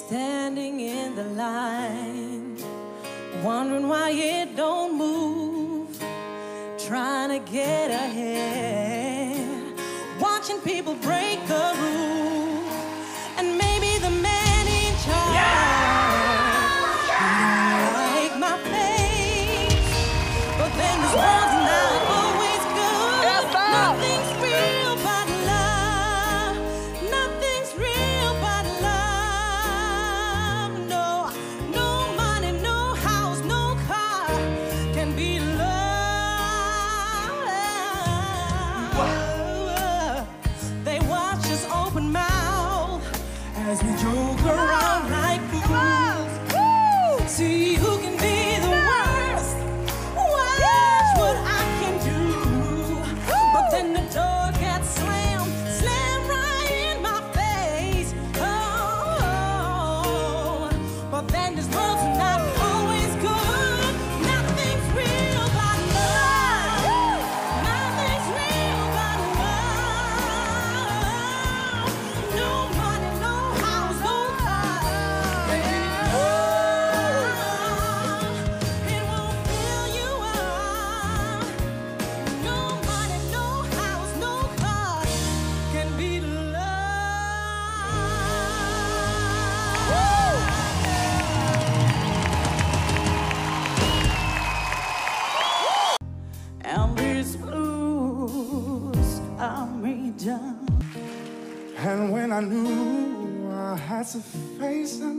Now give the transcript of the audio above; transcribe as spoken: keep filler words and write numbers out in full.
standing in the line, wondering why it don't move, trying to get ahead, watching people break the rules, and maybe the man in charge yeah! don't like my face, but then this world's not always good. Yes, nothing's real but love. Nothing's real but love. No, no money, no house, no car can be love. Wow. They watch us open mouth as we joke around like fools. See who can be the worst. Watch what I can do. But then the door gets slammed, slammed right in my face. Oh, but then this world's not always good. Nothing's real but love. Nothing's real but love. No money, no house, no car. Baby, it won't fill you up. No money, no house, no car can beat love. And these blues are me down. And when I knew I had to face it,